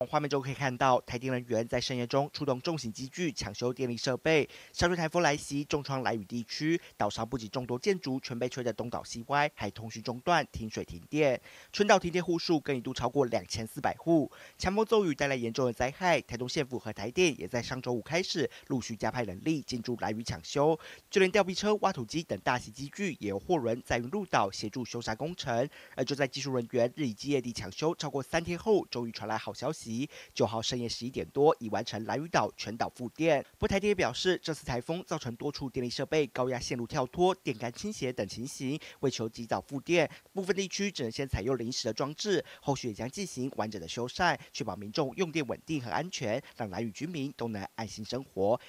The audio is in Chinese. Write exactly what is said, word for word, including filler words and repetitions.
画面中可以看到，台电人员在深夜中出动重型机具抢修电力设备。上周台风来袭，重创兰屿地区，岛上不仅众多建筑全被吹得东倒西歪，还通讯中断、停水停电。春岛停电户数更一度超过两千四百户。强风骤雨带来严重的灾害，台东县府和台电也在上周五开始陆续加派人力进驻兰屿抢修，就连吊臂车、挖土机等大型机具也由货轮载运入岛协助修缮工程。而就在技术人员日以继夜地抢修超过三天后，终于传来好消息。九号深夜十一点多，已完成兰屿岛全岛复电。不，台电也表示，这次台风造成多处电力设备高压线路跳脱、电杆倾斜等情形，为求及早复电，部分地区只能先采用临时的装置，后续也将进行完整的修缮，确保民众用电稳定和安全，让兰屿居民都能安心生活。